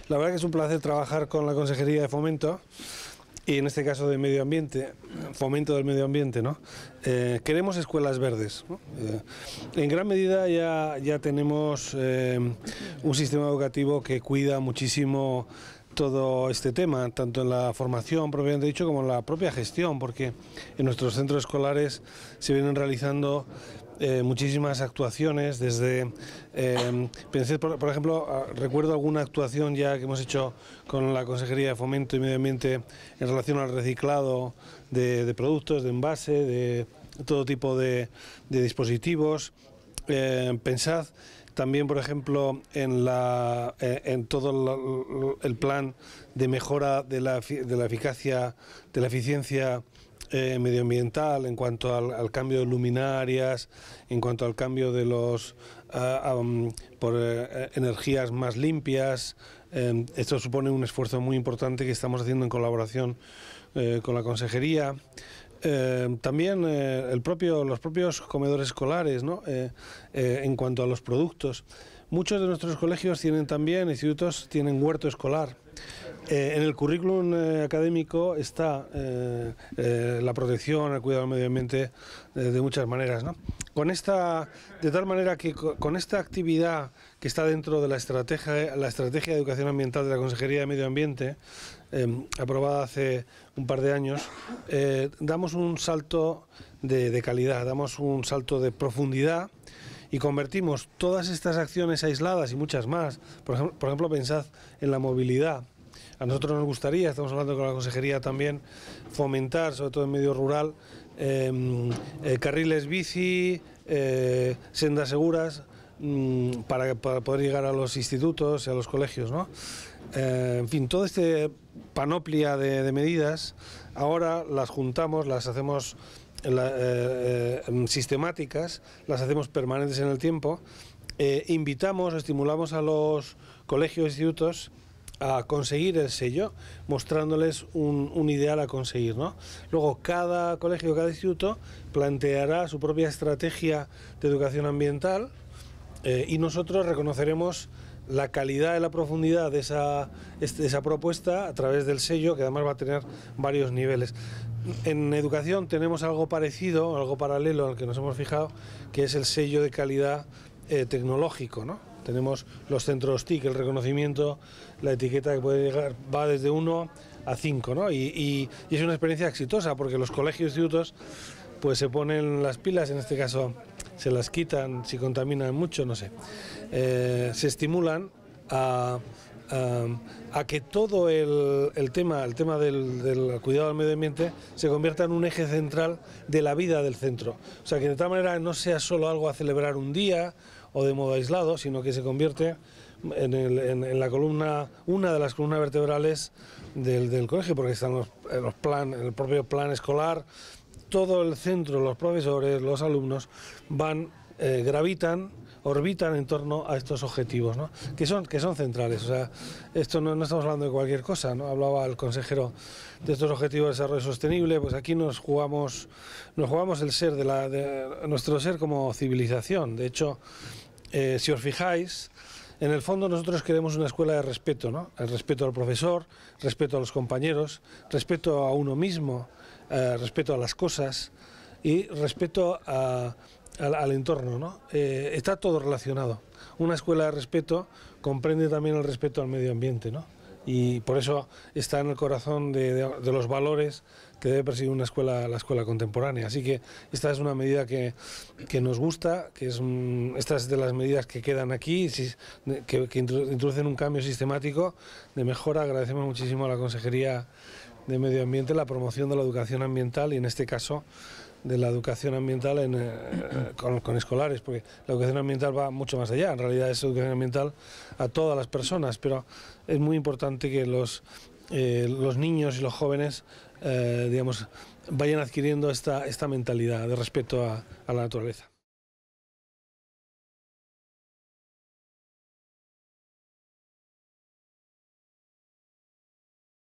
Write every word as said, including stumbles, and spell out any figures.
La verdad que es un placer trabajar con la Consejería de Fomento y en este caso de Medio Ambiente, Fomento del Medio Ambiente, ¿no? Eh, queremos escuelas verdes, ¿no? Eh, en gran medida ya, ya tenemos eh, un sistema educativo que cuida muchísimo todo este tema, tanto en la formación propiamente dicho como en la propia gestión, porque en nuestros centros escolares se vienen realizando eh, muchísimas actuaciones, desde, eh, pensé, por, por ejemplo, recuerdo alguna actuación ya que hemos hecho con la Consejería de Fomento y Medio Ambiente en relación al reciclado de, de productos, de envase, de todo tipo de, de dispositivos. Eh, pensad también, por ejemplo, en, la, eh, en todo el plan de mejora de la, de la eficacia, de la eficiencia eh, medioambiental, en cuanto al, al cambio de luminarias, en cuanto al cambio de los uh, um, por uh, energías más limpias. Eh, esto supone un esfuerzo muy importante que estamos haciendo en colaboración eh, con la Consejería. Eh, también eh, el propio, los propios comedores escolares, ¿no? eh, eh, en cuanto a los productos. Muchos de nuestros colegios tienen también, institutos tienen huerto escolar. Eh, en el currículum eh, académico está eh, eh, la protección, el cuidado del medio ambiente eh, de muchas maneras, ¿no? Con esta, de tal manera que con esta actividad que está dentro de la estrategia, la estrategia de educación ambiental de la Consejería de Medio Ambiente, eh, aprobada hace un par de años, eh, damos un salto de, de calidad, damos un salto de profundidad y convertimos todas estas acciones aisladas y muchas más. Por ejemplo, por ejemplo, pensad en la movilidad. A nosotros nos gustaría, estamos hablando con la Consejería también, fomentar, sobre todo en medio rural, eh, eh, carriles bici, eh, sendas seguras, mmm, para, para poder llegar a los institutos y a los colegios, ¿no? Eh, en fin, toda esta panoplia de, de medidas, ahora las juntamos, las hacemos la, eh, eh, sistemáticas, las hacemos permanentes en el tiempo, eh, invitamos, estimulamos a los colegios e institutos a conseguir el sello, mostrándoles un, un ideal a conseguir, ¿no? Luego cada colegio, cada instituto planteará su propia estrategia de educación ambiental eh, y nosotros reconoceremos la calidad y la profundidad de esa, de esa propuesta a través del sello, que además va a tener varios niveles. En educación tenemos algo parecido, algo paralelo al que nos hemos fijado, que es el sello de calidad eh, tecnológico, ¿no? Tenemos los centros T I C, el reconocimiento, la etiqueta que puede llegar, va desde uno a cinco, ¿no? Y, y, y es una experiencia exitosa porque los colegios e institutos pues se ponen las pilas, en este caso se las quitan si contaminan mucho, no sé. Eh, se estimulan a, a, a que todo el, el tema, el tema del, del cuidado del medio ambiente se convierta en un eje central de la vida del centro. O sea, que de tal manera no sea solo algo a celebrar un día o de modo aislado, sino que se convierte en, el, en, en la columna, una de las columnas vertebrales del, del colegio, porque están los, los plan, el propio plan escolar, todo el centro, los profesores, los alumnos van, eh, gravitan, orbitan en torno a estos objetivos, ¿no? que son que son centrales. O sea, esto no, no estamos hablando de cualquier cosa, ¿no? Hablaba el consejero de estos objetivos de desarrollo sostenible, pues aquí nos jugamos nos jugamos el ser de la de nuestro ser como civilización. De hecho, eh, si os fijáis, en el fondo nosotros queremos una escuela de respeto, ¿no? El respeto al profesor, respeto a los compañeros, respeto a uno mismo, eh, respeto a las cosas y respeto a Al, al entorno, ¿no? Eh, está todo relacionado. Una escuela de respeto comprende también el respeto al medio ambiente, ¿no? Y por eso está en el corazón de, de, de los valores que debe perseguir una escuela, la escuela contemporánea. Así que esta es una medida que, que nos gusta, que es un, esta es de las medidas que quedan aquí, que, que introducen un cambio sistemático de mejora. Agradecemos muchísimo a la Consejería de Medio Ambiente la promoción de la educación ambiental y en este caso de la educación ambiental en, eh, con, con escolares, porque la educación ambiental va mucho más allá, en realidad es educación ambiental a todas las personas, pero es muy importante que los, eh, los niños y los jóvenes eh, digamos, vayan adquiriendo esta, esta mentalidad de respeto a, a la naturaleza.